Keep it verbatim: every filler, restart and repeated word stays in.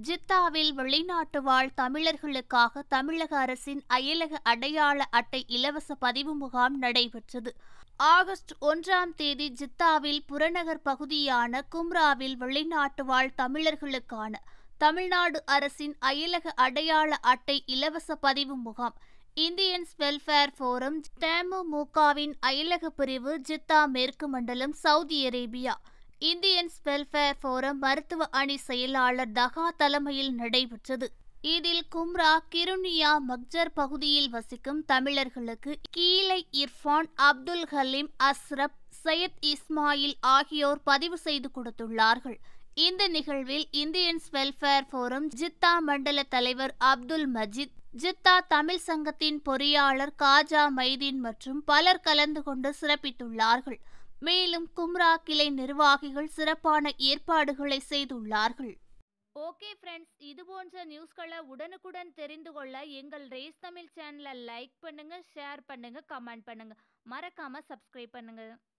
ஜித்தாவில் வெளிநாட்டு வாழ் தமிழர்களுக்காக தமிழக அரசின் அயலக அடையாள அட்டை இலவச பதிவு முகாம் நடைபெற்றது. ஆகஸ்ட் ஒன்றாம் தேதி ஜித்தாவில் புறநகர் பகுதியான கும்ராவில் வெளிநாட்டு வாழ் தமிழர்களுக்கான தமிழ்நாடு அரசின் அயலக அடையாள அட்டை இலவச பதிவு முகாம் இந்தியன்ஸ் வெல்ஃபேர் ஃபோரம் தமுமுகவின் அயலக பிரிவு ஜித்தா மேற்கு மண்டலம் Saudi Arabia Indians welfare forum மருத்துவ அணி செயலாளர் தகா தலைமையில் நடைபெற்றது. இதில் கும்ரா கிருனியா மக்ஜர் பகுதியில் வசிக்கும் தமிழர்களுக்கு கீழை இர்ஃபான், அப்துல் ஹலீம், அஸ்ரப், சையத் இஸ்மாயில் ஆகியோர் பதிவு செய்து கொடுத்துள்ளார்கள். இந்த நிகழ்வில் இந்தியன்ஸ் வெல்ஃபேர் ஃபோரம் ஜித்தா மண்டல தலைவர் அப்துல் மஜித், ஜித்தா தமிழ் சங்கத்தின் பொறியாளர் காஜா மைதீன் மற்றும் பலர் கலந்து கொண்டு சிறப்பித்துள்ளார்கள். மேலும் கும்ரா கிளை நிர்வாகிகள் சிறப்பான ஏற்பாடுகளை செய்துள்ளார்கள். ஓகே ஃப்ரெண்ட்ஸ், இது போன்ற நியூஸ்களை உடனுக்குடன் தெரிந்து கொள்ள எங்கள் ரேஸ் தமிழ் சேனலை லைக் பண்ணுங்க, ஷேர் பண்ணுங்க, கமெண்ட் பண்ணுங்க, மறக்காம சப்ஸ்கிரைப் பண்ணுங்க.